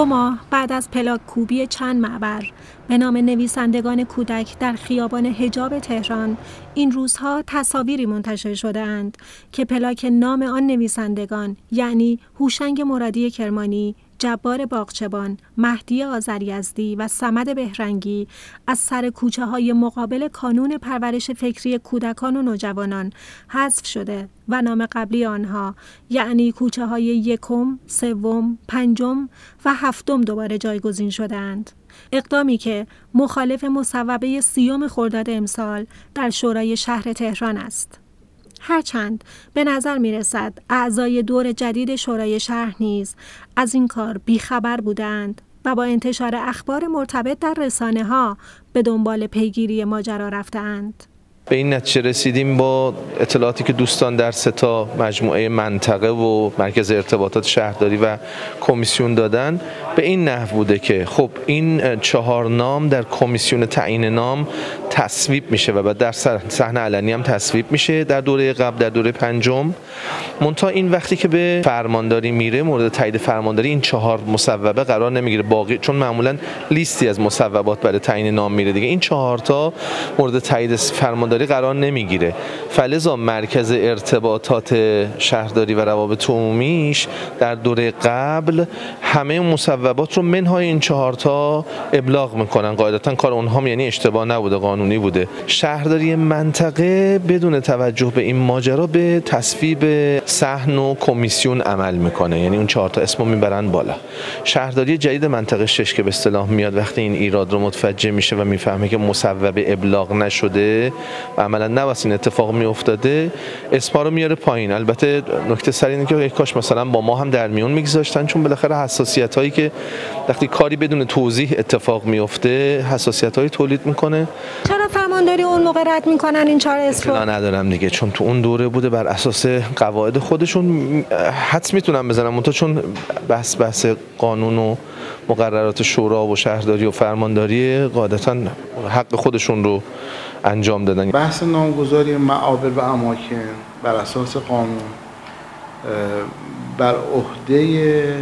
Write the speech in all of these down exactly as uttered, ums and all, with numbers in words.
دو ماه بعد از پلاک کوبی چند معبر به نام نویسندگان کودک در خیابان حجاب تهران، این روزها تصاویری منتشر شده اند که پلاک نام آن نویسندگان یعنی هوشنگ مرادی کرمانی، جبار باغچبان، مهدی آذریزدی و صمد بهرنگی از سر کوچه های مقابل کانون پرورش فکری کودکان و نوجوانان حذف شده و نام قبلی آنها یعنی کوچه های یکم، سوم، پنجم و هفتم دوباره جایگزین شده‌اند. اقدامی که مخالف مصوبه سیوم خرداد امسال در شورای شهر تهران است. هرچند به نظر می رسد اعضای دور جدید شورای شهر نیز از این کار بیخبر بودند و با انتشار اخبار مرتبط در رسانه ها به دنبال پیگیری ماجرا رفتند. به این نتیجه رسیدیم با اطلاعاتی که دوستان در سه تا مجموعه منطقه و مرکز ارتباطات شهرداری و کمیسیون دادن به این نحو بوده که خب این چهار نام در کمیسیون تعیین نام تصویب میشه و بعد در صحنه علنی هم تصویب میشه در دوره قبل در دوره پنجم. منتها این وقتی که به فرمانداری میره مورد تایید فرمانداری این چهار مصوبه قرار نمیگیره، باقی چون معمولا لیستی از مصوبات برای تعیین نام میره دیگه، این چهار تا مورد تایید فرمانداری قرار نمیگیره. فلذا مرکز ارتباطات شهرداری و روابط عمومیش در دوره قبل همه مصوبات رو منهای این چهار تا ابلاغ میکنن. قاعدتا کار اونها یعنی اشتباه نبوده، قانونی بوده. شهرداری منطقه بدون توجه به این ماجرا به تصویب صحن و کمیسیون عمل میکنه، یعنی اون چهار تا اسمو میبرن بالا. شهرداری جدید منطقه شش که به اصطلاح میاد وقتی این ایراد رو متوجه میشه و میفهمه که مصوبه ابلاغ نشده و عملا نباید این اتفاق میافتاده، اسما رو میاره پایین. البته نکته سر اینه که کاش مثلا با ما هم در میون میگذاشتن، چون بالاخره حساسیت هایی که وقتی کاری بدون توضیح اتفاق میفته حساسیت هایی تولید میکنه. چرا فرمانداری اون موقع رد میکنن این چهار اسم رو؟ اطلاع ندارم دیگه، چون تو اون دوره بوده بر اساس قواعد خودشون حدس میتونم بزنم، منتها چون بحث بحث قانون و مقررات شورا و شهرداری و فرمانداری قاعدتا حق خودشون رو انجام دادن. بحث نامگذاری معابر و اماکن بر اساس قانون بر عهده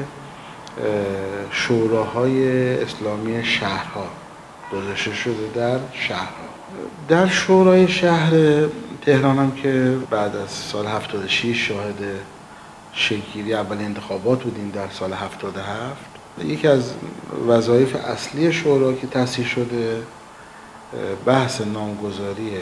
شوراهای اسلامی شهرها گذاشته شده در شهرها. در شورای شهر تهران هم که بعد از سال هفتاد و شش شاهد شکل‌گیری اولین انتخابات بودیم در سال هفتاد و هفت، یکی از وظایف اصلی شورا که تأسیس شده بحث نامگذاری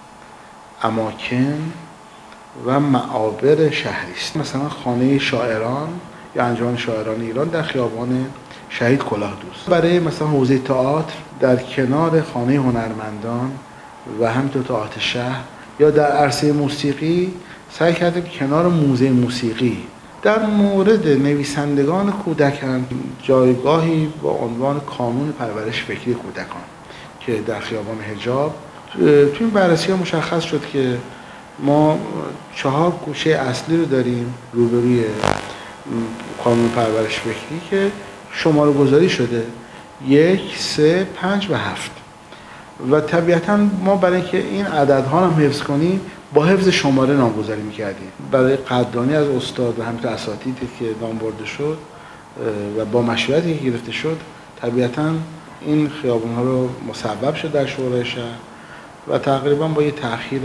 اماکن و معابر شهری است. مثلا خانه شاعران یا انجمن شاعران ایران در خیابان شهید کلاهدوست، برای مثلا حوزه تئاتر در کنار خانه هنرمندان و همینطور تئاتر شهر، یا در عرصه موسیقی سعی کردیم کنار موزه موسیقی. در مورد نویسندگان کودکان جایگاهی با عنوان کانون پرورش فکری کودکان که در خیابان حجاب تو این بررسی ها مشخص شد که ما چهار گوشه اصلی رو داریم روبروی کانون پرورش فکری که شماره گذاری شده یک، سه، پنج و هفت، و طبیعتا ما برای اینکه این عددها هم حفظ کنیم با حفظ شماره نامگذاری میکردیم. برای قدردانی از استاد و همینطور اساتیدی که نام برده شد و با مشورتی که گرفته شد طبیعتا این خیابون ها رو مصوب شد در شورای شهر و تقریبا با یه تأخیر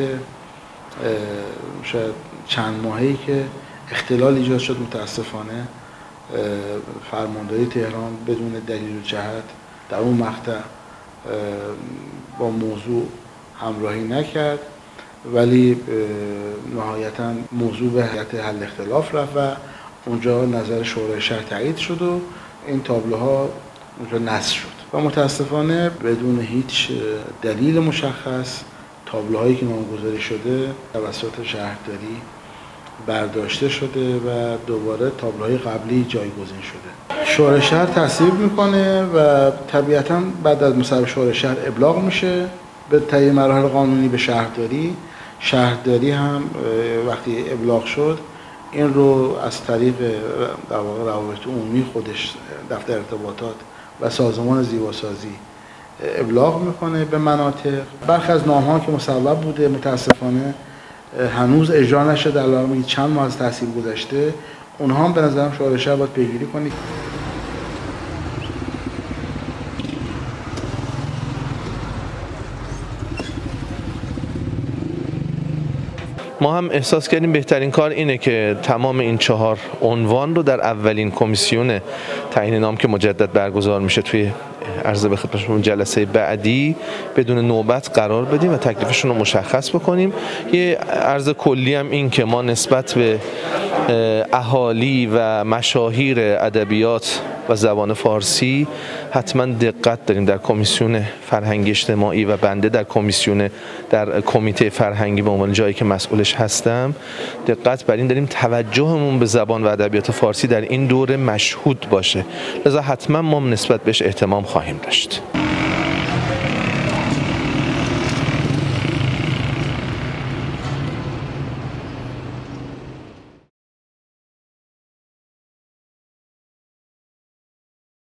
شاید چند ماهه‌ای که اختلال ایجاد شد متاسفانه فرمانداری تهران بدون دلیل و جهت در اون مقطع با موضوع همراهی نکرد، ولی نهایتا موضوع به هیئت حل اختلاف رفت و اونجا نظر شورای شهر تایید شد و این تابلوها اونجا نصب شد و متاسفانه بدون هیچ دلیل مشخص تابلوهایی که نامگذاری شده توسط شهرداری برداشته شده و دوباره تابلوهای قبلی جایگزین شده. شورای شهر تصویب میکنه و طبیعتا بعد از مصوبه شورای شهر ابلاغ میشه به طی مراحل قانونی به شهرداری. شهرداری هم وقتی ابلاغ شد این رو از طریق در واقع روابط عمومی خودش دفتر ارتباطات و سازمان زیباسازی ابلاغ میکنه به مناطق. برخی از نام‌ها که مصوب بوده متاسفانه هنوز اجرا نشده، علاوه چند ماه از تحصیل گذشته، اونها هم به نظرم شورای شهر باید پیگیری کنید. ما هم احساس کردیم بهترین کار اینه که تمام این چهار عنوان رو در اولین کمیسیون تعیین نام که مجدد برگزار میشه توی عرض به خدمتتون جلسه بعدی بدون نوبت قرار بدیم و تکلیفشون رو مشخص بکنیم. یه عرض کلی هم این که ما نسبت به اهالی و مشاهیر ادبیات و زبان فارسی حتما دقت داریم در کمیسیون فرهنگی اجتماعی و بنده در کمیسیون در کمیته فرهنگی به عنوان جایی که مسئولش هستم دقت بر این داریم توجهمون به زبان و ادبیات فارسی در این دوره مشهود باشه، لذا حتما ما نسبت بهش اهتمام خواهیم داشت.